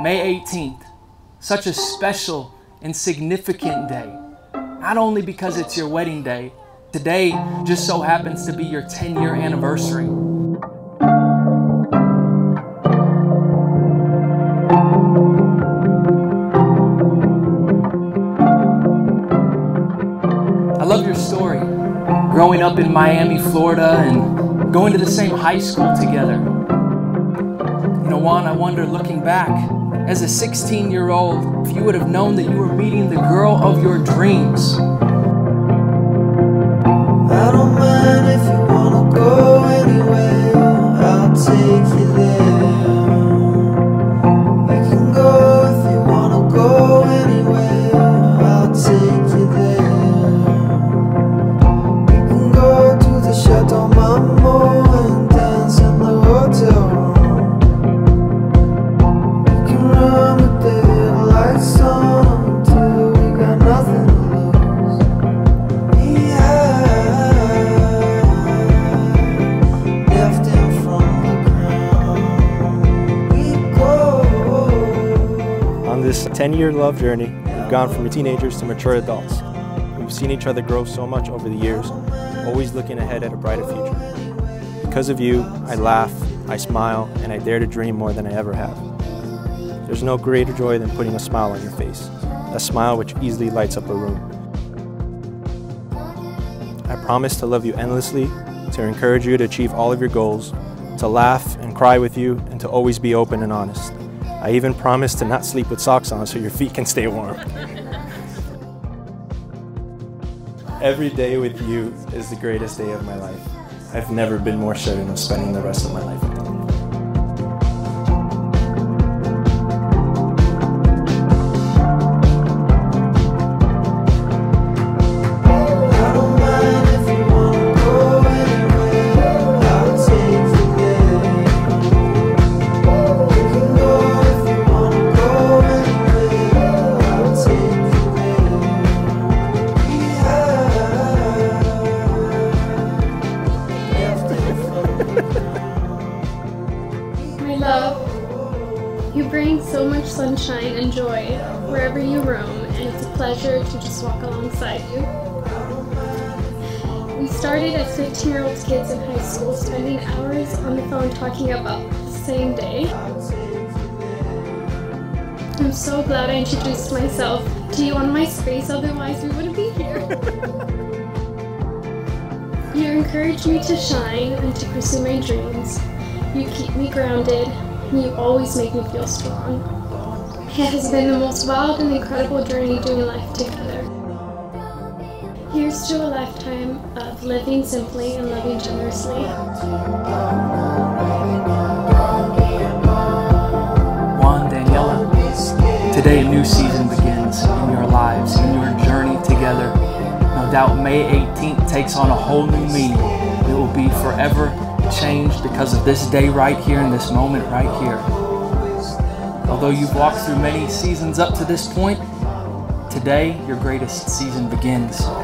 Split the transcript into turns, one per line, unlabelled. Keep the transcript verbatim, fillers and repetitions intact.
May eighteenth, such a special and significant day. Not only because it's your wedding day, today just so happens to be your ten-year anniversary. I love your story. Growing up in Miami, Florida, and going to the same high school together. You know, Juan, I wonder, looking back, as a sixteen-year-old, if you would have known that you were meeting the girl of your dreams.
I don't mind if you wanna go anywhere, I'll take you there. You can go if you wanna go anywhere, I'll take you there. We can go to the Chateau and dance in the hotel room. We can run with the lights on until we got nothing to lose. Yeah, left him from the ground. We go.
On this ten-year love journey, we've gone from teenagers to mature adults. We've seen each other grow so much over the years, always looking ahead at a brighter future. Because of you, I laugh, I smile, and I dare to dream more than I ever have. There's no greater joy than putting a smile on your face, a smile which easily lights up a room. I promise to love you endlessly, to encourage you to achieve all of your goals, to laugh and cry with you, and to always be open and honest. I even promise to not sleep with socks on so your feet can stay warm. Every day with you is the greatest day of my life. I've never been more certain of spending the rest of my life with you.
My love, you bring so much sunshine and joy wherever you roam, and it's a pleasure to just walk alongside you. We started as fifteen-year-old kids in high school, spending hours on the phone talking about the same day. I'm so glad I introduced myself to you on MySpace, otherwise we wouldn't be here. You encourage me to shine and to pursue my dreams. You keep me grounded, and you always make me feel strong. It has been the most wild and incredible journey doing life together. Here's to a lifetime of living simply and loving generously.
Juan, Daniela, today a new season begins in your lives, in your journey together. No doubt May eighteenth takes on a whole new meaning. It will be forever changed because of this day right here in this moment right here. Although you've walked through many seasons up to this point, today your greatest season begins.